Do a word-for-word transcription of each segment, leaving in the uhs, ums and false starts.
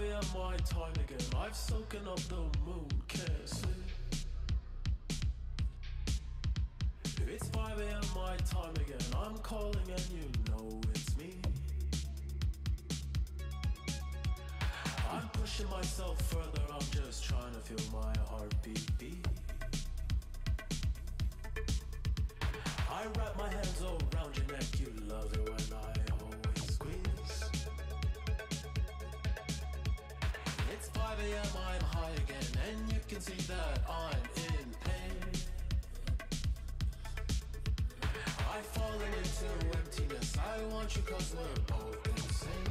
a m my time again. I've soaken up the moon, can't sleep. It's five a m my time again. I'm calling and you know it's me. I'm pushing myself further, I'm just trying to feel my heartbeat beat. I wrap my hands around your neck, you love it when I always squeeze. It's five a m, I'm high again, and you can see that I'm in pain. I've fallen into emptiness, I want you cause we're both insane.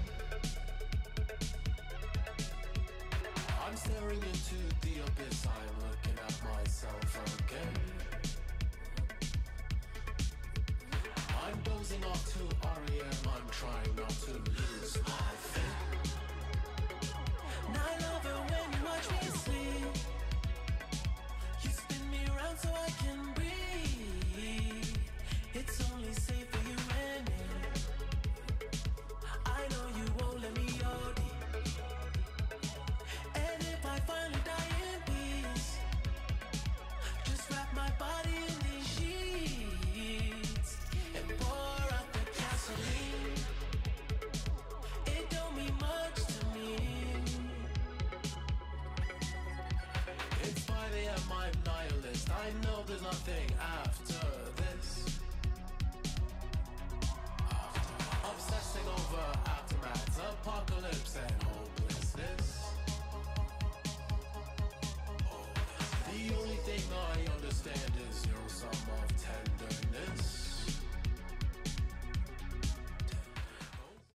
I'm staring into the abyss, I'm looking at myself again. I'm dozing off to R E M, I'm trying not to lose my faith. And I love it when you watch me sleep. You spin me around so I can breathe. It's only safe for you and me. I know you won't let me O D. And if I finally die in peace, just wrap my body in these sheets and pour out the gasoline. It don't mean much to me. It's five a m, I'm nihilist, I know there's nothing out